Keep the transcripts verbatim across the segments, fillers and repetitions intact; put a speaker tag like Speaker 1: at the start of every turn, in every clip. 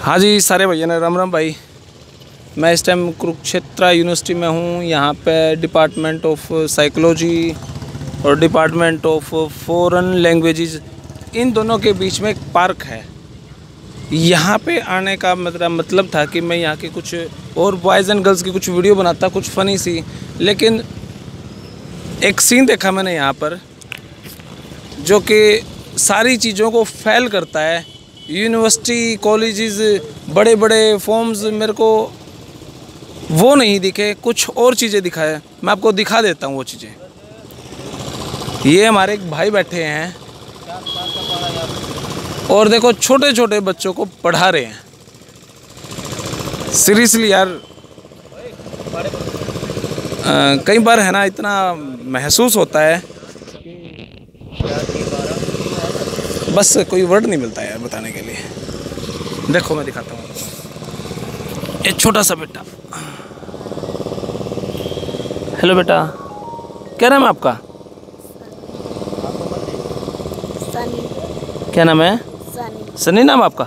Speaker 1: हाँ जी सारे भैया ने राम राम भाई। मैं इस टाइम कुरुक्षेत्र यूनिवर्सिटी में हूँ। यहाँ पे डिपार्टमेंट ऑफ साइकोलॉजी और डिपार्टमेंट ऑफ फॉरेन लैंग्वेजेस, इन दोनों के बीच में एक पार्क है। यहाँ पे आने का मतलब मतलब था कि मैं यहाँ के कुछ और बॉयज़ एंड गर्ल्स की कुछ वीडियो बनाता, कुछ फ़नी सी। लेकिन एक सीन देखा मैंने यहाँ पर जो कि सारी चीज़ों को फेल करता है। यूनिवर्सिटी, कॉलेजेस, बड़े बड़े फॉर्म्स मेरे को वो नहीं दिखे, कुछ और चीज़ें दिखाए। मैं आपको दिखा देता हूँ वो चीज़ें। ये हमारे एक भाई बैठे हैं और देखो छोटे छोटे बच्चों को पढ़ा रहे हैं। सीरियसली यार, आ, कई बार है ना, इतना महसूस होता है, बस कोई वर्ड नहीं मिलता है यार बताने के लिए। देखो मैं दिखाता हूँ। एक छोटा सा बेटा, हेलो बेटा, क्या नाम है आपका? सनी। क्या नाम है? सनी। सनी नाम आपका?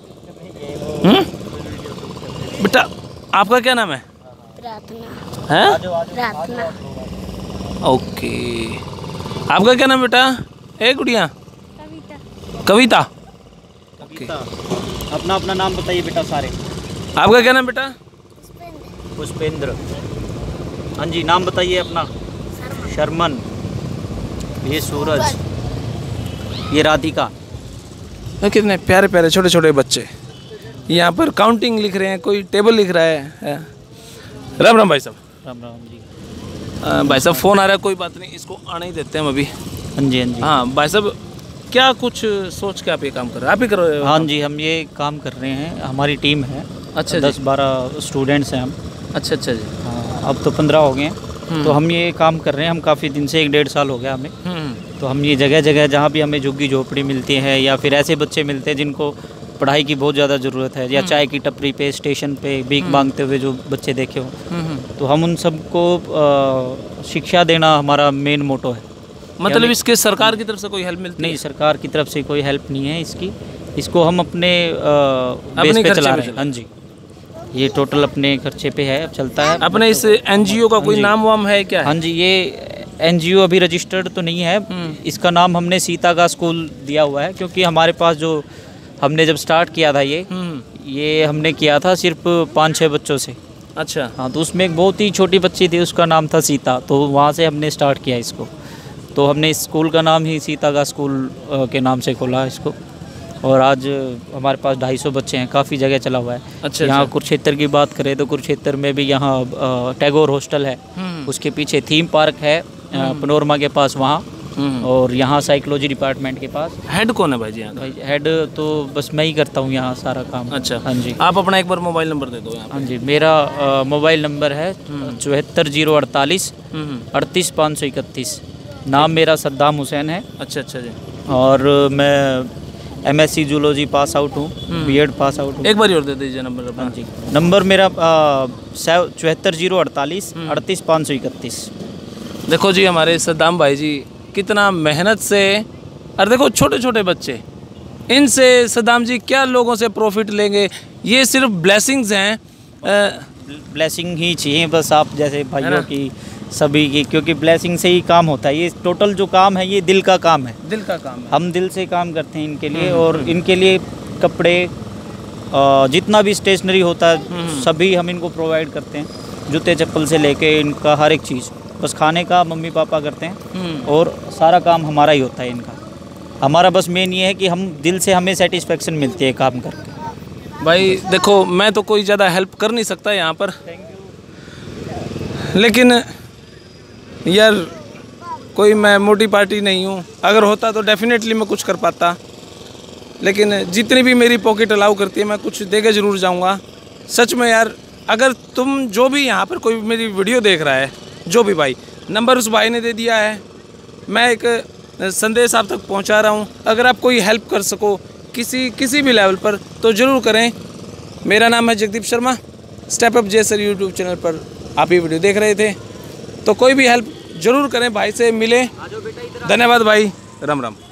Speaker 1: हम्म बेटा, आपका क्या नाम है? प्रार्थना। हैं? प्रार्थना। ओके, आपका क्या नाम बेटा? ए गुड़िया? कविता। ओके,
Speaker 2: अपना अपना नाम बताइए बेटा सारे।
Speaker 1: आपका क्या नाम बेटा?
Speaker 2: पुष्पेंद्र। हाँ जी, नाम बताइए अपना। शर्मन। ये सूरज, ये राधिका।
Speaker 1: कितने प्यारे प्यारे छोटे छोटे बच्चे यहाँ पर काउंटिंग लिख रहे हैं, कोई टेबल लिख रहा है, है? राम राम भाई साहब।
Speaker 2: राम राम जी।
Speaker 1: आ, भाई साहब फ़ोन आ रहा है, कोई बात नहीं, इसको आने ही देते हैं हम अभी।
Speaker 2: हाँ जी हाँ जी।
Speaker 1: हाँ भाई साहब, क्या कुछ सोच के आप ये काम कर रहे हैं? आप ही कर रहे हो?
Speaker 2: हाँ जी, हम ये काम कर रहे हैं, हमारी टीम है।
Speaker 1: अच्छा,
Speaker 2: दस बारह स्टूडेंट्स हैं हम।
Speaker 1: अच्छा अच्छा जी।
Speaker 2: हाँ, अब तो पंद्रह हो गए हैं। तो हम ये काम कर रहे हैं, हम काफ़ी दिन से, एक डेढ़ साल हो गया हमें। तो हम ये जगह जगह जहाँ भी हमें झुग्गी झोपड़ी मिलती है या फिर ऐसे बच्चे मिलते हैं जिनको पढ़ाई की बहुत ज़्यादा ज़रूरत है, या चाय की टपरी पे, स्टेशन पे भीख मांगते हुए जो बच्चे देखे हो, तो हम उन सबको शिक्षा देना हमारा मेन मोटो है।
Speaker 1: मतलब इसके सरकार की तरफ से कोई हेल्प मिलती
Speaker 2: नहीं,
Speaker 1: है?
Speaker 2: सरकार की तरफ से कोई हेल्प नहीं है इसकी। इसको हम अपने बेस पे चला रहे हैं। हाँ जी, ये टोटल अपने खर्चे पे है, अब चलता है।
Speaker 1: अपने इस एनजीओ का कोई नाम वाम है क्या?
Speaker 2: हाँ जी, ये एनजीओ अभी रजिस्टर्ड तो नहीं है। इसका नाम हमने सीता का स्कूल दिया हुआ है, क्योंकि हमारे पास जो हमने जब स्टार्ट किया था ये ये हमने किया था सिर्फ पाँच छः बच्चों से।
Speaker 1: अच्छा।
Speaker 2: हाँ, तो उसमें एक बहुत ही छोटी बच्ची थी, उसका नाम था सीता, तो वहाँ से हमने स्टार्ट किया इसको। तो हमने इस स्कूल का नाम ही सीता का स्कूल के नाम से खोला इसको। और आज हमारे पास ढाई सौ बच्चे हैं, काफ़ी जगह चला हुआ है। अच्छा। यहाँ अच्छा। कुरुक्षेत्र की बात करें तो कुरुक्षेत्र में भी यहाँ टैगोर हॉस्टल है, उसके पीछे थीम पार्क है पनोरमा के पास वहाँ, और यहाँ साइकोलॉजी डिपार्टमेंट के पास। हेड कौन है भाई जी यहाँ? भाई हेड तो बस मैं ही करता हूँ यहाँ सारा काम। अच्छा। हाँ जी।
Speaker 1: आप अपना एक बार मोबाइल नंबर दे दो यहाँ।
Speaker 2: हाँ जी, मेरा मोबाइल नंबर है चौहत्तर जीरो अड़तालीस अड़तीस पाँच सौ इकतीस। नाम मेरा सद्दाम हुसैन है। अच्छा अच्छा जी। और मैं M S C zoology pass out हूँ, बी एड पास आउट हूँ।
Speaker 1: एक बार और दे दीजिए नंबर।
Speaker 2: हाँ जी, नंबर मेरा चौहत्तर जीरो अड़तालीस अड़तीस पाँच सौ इकतीस।
Speaker 1: देखो जी, हमारे सद्दाम भाई जी कितना मेहनत से, और देखो छोटे छोटे बच्चे, इनसे सद्दाम जी क्या लोगों से प्रॉफिट लेंगे? ये सिर्फ ब्लेसिंग्स हैं।
Speaker 2: ब्लेसिंग ही चाहिए बस, आप जैसे भाइयों की, सभी की, क्योंकि ब्लेसिंग से ही काम होता है। ये टोटल जो काम है ये दिल का काम है। दिल का काम है। हम दिल से काम करते हैं इनके लिए, और इनके लिए कपड़े, जितना भी स्टेशनरी होता है सभी हम इनको प्रोवाइड करते हैं, जूते चप्पल से लेके इनका हर एक चीज़। बस खाने का मम्मी पापा करते हैं और सारा काम हमारा ही होता है इनका। हमारा बस मेन ये है कि हम दिल से, हमें सेटिस्फेक्शन मिलती है काम करके।
Speaker 1: भाई देखो, मैं तो कोई ज़्यादा हेल्प कर नहीं सकता यहाँ पर, लेकिन यार कोई मैं मोटी पार्टी नहीं हूँ। अगर होता तो डेफिनेटली मैं कुछ कर पाता, लेकिन जितनी भी मेरी पॉकेट अलाउ करती है मैं कुछ दे के ज़रूर जाऊँगा। सच में यार, अगर तुम जो भी यहाँ पर कोई मेरी वीडियो देख रहा है, जो भी भाई, नंबर उस भाई ने दे दिया है, मैं एक संदेश आप तक पहुँचा रहा हूँ। अगर आप कोई हेल्प कर सको किसी किसी भी लेवल पर तो ज़रूर करें। मेरा नाम है जगदीप शर्मा, स्टेप अप जेसर यूट्यूब चैनल पर आप ये वीडियो देख रहे थे, तो कोई भी हेल्प ज़रूर करें, भाई से मिले। धन्यवाद भाई, राम राम।